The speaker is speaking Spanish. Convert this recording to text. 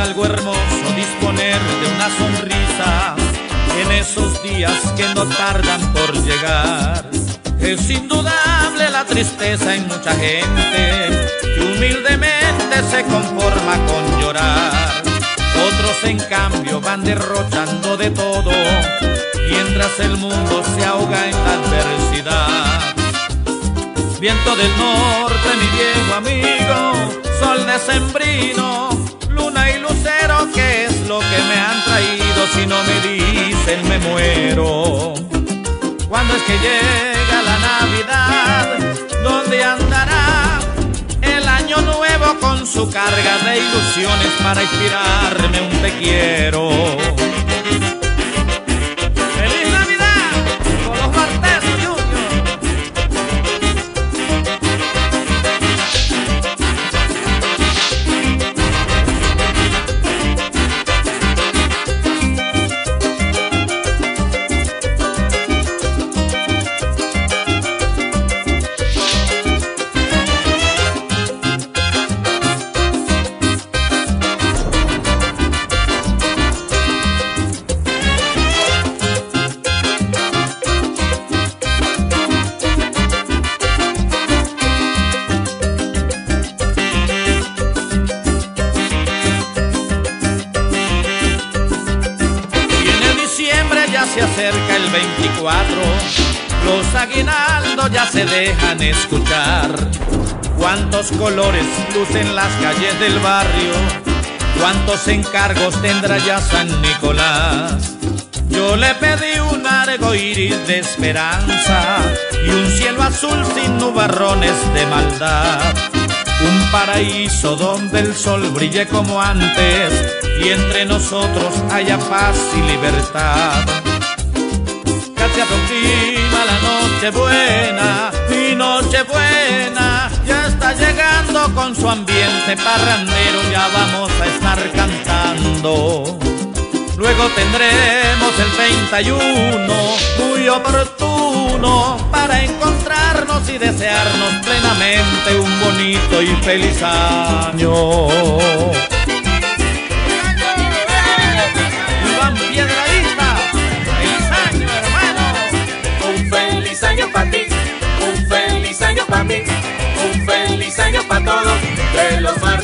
algo hermoso disponer de una sonrisa en esos días que no tardan por llegar. Es indudable la tristeza en mucha gente que humildemente se conforma con llorar. Otros en cambio van derrochando de todo mientras el mundo se ahoga en la adversidad. Viento del norte, mi viejo amigo, sol decembrino, luna y lucero, ¿qué es lo que me han traído? Si no me dicen me muero. ¿Cuándo es que llega la Navidad? ¿Dónde andará el año nuevo con su carga de ilusiones para inspirarme un te quiero? ¡Feliz Navidad! Con los Martes Junior. Se acerca el 24, los aguinaldos ya se dejan escuchar. Cuántos colores lucen las calles del barrio, cuántos encargos tendrá ya San Nicolás. Yo le pedí un arco iris de esperanza y un cielo azul sin nubarrones de maldad. Un paraíso donde el sol brille como antes y entre nosotros haya paz y libertad. Se aproxima la Nochebuena y Nochebuena ya está llegando con su ambiente parrandero, ya vamos a estar cantando. Luego tendremos el 31, muy oportuno para encontrarnos y desearnos plenamente un bonito y feliz año. Iván Piedradita, feliz año, hermano. Un feliz año para ti, un feliz año para mí, un feliz año para todos de los Martes.